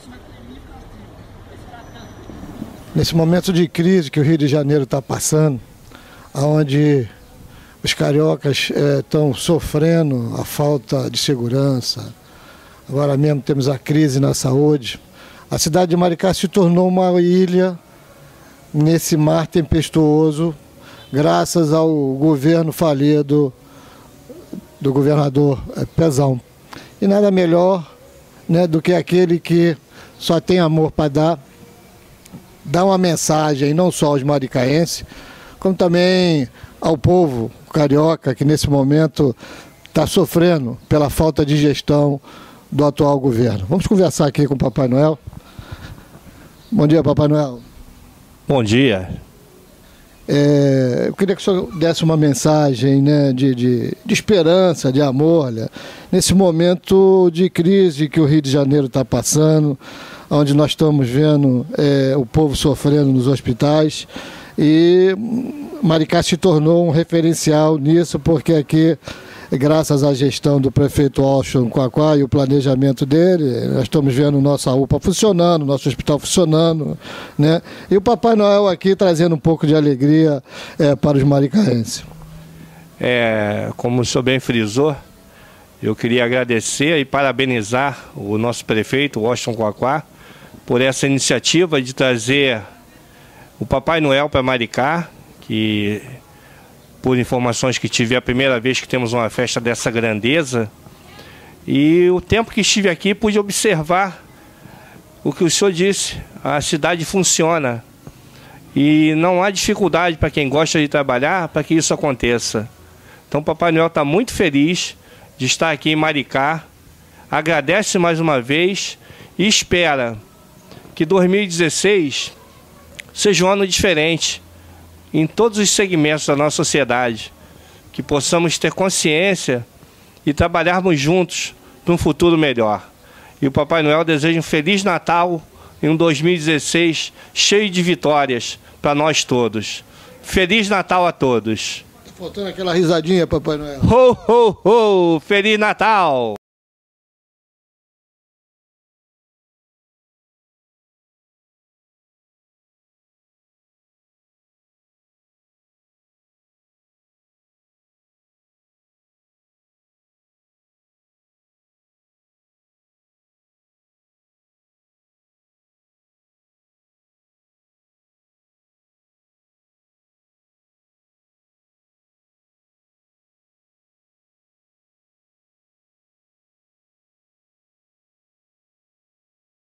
Nesse momento de crise que o Rio de Janeiro está passando, onde os cariocas estão sofrendo a falta de segurança, agora mesmo temos a crise na saúde, a cidade de Maricá se tornou uma ilha nesse mar tempestuoso, graças ao governo falido do governador Pezão. E nada melhor, né, do que aquele que só tem amor para dar uma mensagem não só aos maricaenses, como também ao povo carioca que nesse momento está sofrendo pela falta de gestão do atual governo. Vamos conversar aqui com o Papai Noel. Bom dia, Papai Noel. Bom dia. Eu queria que o senhor desse uma mensagem, né, de esperança, de amor, né, nesse momento de crise que o Rio de Janeiro está passando, onde nós estamos vendo o povo sofrendo nos hospitais, e Maricá se tornou um referencial nisso, porque aqui, graças à gestão do prefeito Washington Quaquá e o planejamento dele, nós estamos vendo nossa UPA funcionando, nosso hospital funcionando, né? E o Papai Noel aqui trazendo um pouco de alegria para os maricaenses. Como o senhor bem frisou, eu queria agradecer e parabenizar o nosso prefeito, Washington Quaquá, por essa iniciativa de trazer o Papai Noel para Maricá, que, por informações que tive, é a primeira vez que temos uma festa dessa grandeza. E o tempo que estive aqui pude observar o que o senhor disse, a cidade funciona. E não há dificuldade para quem gosta de trabalhar para que isso aconteça. Então o Papai Noel está muito feliz de estar aqui em Maricá, agradece mais uma vez e espera que 2016 seja um ano diferente em todos os segmentos da nossa sociedade, que possamos ter consciência e trabalharmos juntos para um futuro melhor. E o Papai Noel deseja um Feliz Natal em um 2016 cheio de vitórias para nós todos. Feliz Natal a todos! Tá faltando aquela risadinha, Papai Noel. Ho, ho, ho! Feliz Natal!